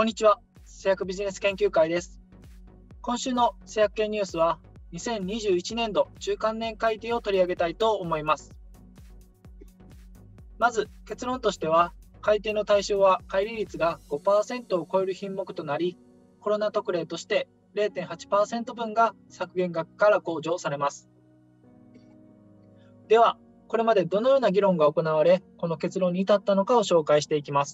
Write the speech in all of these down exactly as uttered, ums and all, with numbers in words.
こんにちは。製薬ビジネス研究会です。今週の製薬系ニュースは、にせんにじゅういちねんど中間年改定を取り上げたいと思います。まず結論としては、改定の対象は乖離率が ごパーセント を超える品目となり、コロナ特例として れいてんはちパーセント 分が削減額から控除されます。では、これまでどのような議論が行われ、この結論に至ったのかを紹介していきます。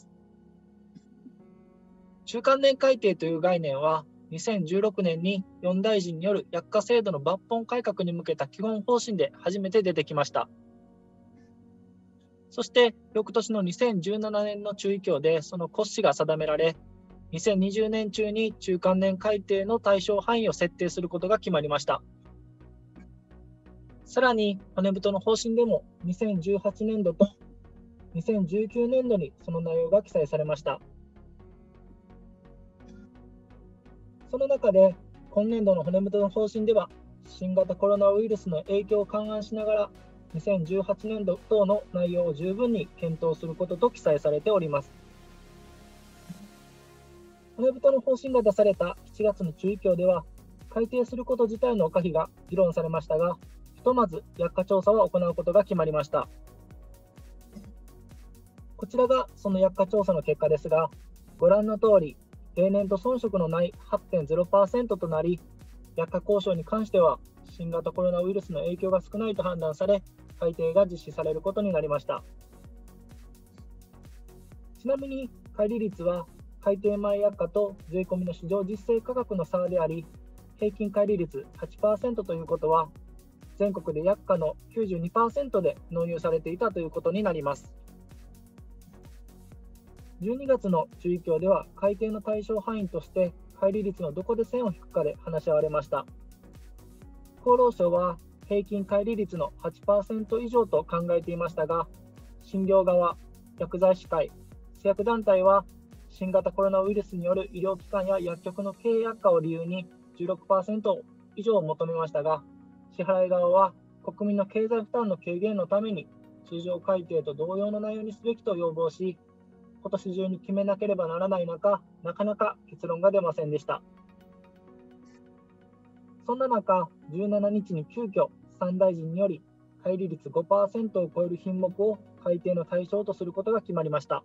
中間年改定という概念は、にせんじゅうろくねんによん大臣による薬価制度の抜本改革に向けた基本方針で初めて出てきました。そして翌年のにせんじゅうななねんの中医協でその骨子が定められ、にせんにじゅうねん中に中間年改定の対象範囲を設定することが決まりました。さらに骨太の方針でもにせんじゅうはちねんどとにせんじゅうきゅうねんどにその内容が記載されました。その中で今年度の骨太の方針では、新型コロナウイルスの影響を勘案しながらにせんじゅうはちねんど等の内容を十分に検討することと記載されております。骨太の方針が出されたしちがつの中医協では、改定すること自体の可否が議論されましたが、ひとまず薬価調査を行うことが決まりました。こちらがその薬価調査の結果ですが、ご覧の通り、例年と遜色のない はちてんゼロパーセント となり、薬価交渉に関しては新型コロナウイルスの影響が少ないと判断され、改定が実施されることになりました。ちなみに乖離率は改定前薬価と税込みの市場実勢価格の差であり、平均乖離率 はちパーセント ということは、全国で薬価の きゅうじゅうにパーセント で納入されていたということになります。じゅうにがつの中医協では、改定の対象範囲として乖離率のどこで線を引くかで話し合われました。厚労省は平均乖離率の はちパーセント 以上と考えていましたが、診療側、薬剤師会、製薬団体は新型コロナウイルスによる医療機関や薬局の経営悪化を理由に じゅうろくパーセント 以上を求めましたが、支払い側は国民の経済負担の軽減のために通常改定と同様の内容にすべきと要望し、今年中に決めなければならない中、なかなか結論が出ませんでした。そんな中、じゅうしちにちに急遽さん大臣により乖離率 ごパーセント を超える品目を改定の対象とすることが決まりました。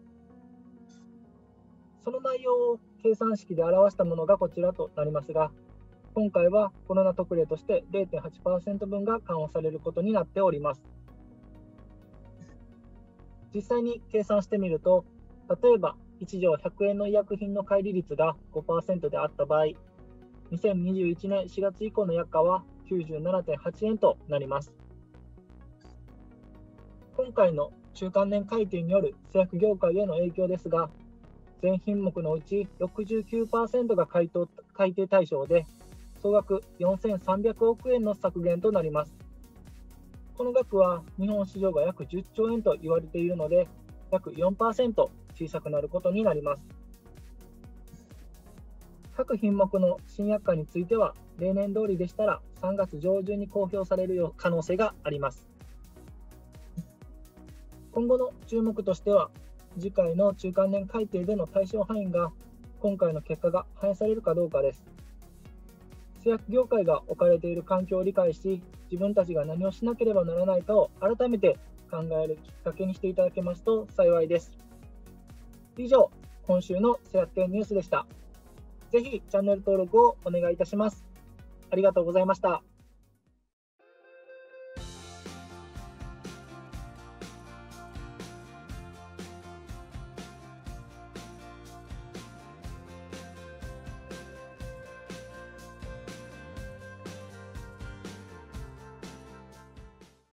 その内容を計算式で表したものがこちらとなりますが、今回はコロナ特例として れいてんはちパーセント 分が緩和されることになっております。実際に計算してみると、例えばいち錠ひゃくえんの医薬品の乖離率が ごパーセント であった場合、にせんにじゅういちねんしがつ以降の薬価は きゅうじゅうななてんはちえんとなります。今回の中間年改定による製薬業界への影響ですが、全品目のうち ろくじゅうきゅうパーセント が改定改定対象で、総額よんせんさんびゃくおくえんの削減となります。この額は日本市場が約じゅっちょうえんと言われているので、約 よんパーセント 小さくなることになります。各品目の新薬価については、例年通りでしたらさんがつ上旬に公表される可能性があります。今後の注目としては、次回の中間年改定での対象範囲が今回の結果が反映されるかどうかです。製薬業界が置かれている環境を理解し、自分たちが何をしなければならないかを改めて考えるきっかけにしていただけますと幸いです。以上、今週の製薬系ニュースでした。ぜひチャンネル登録をお願いいたします。ありがとうございました。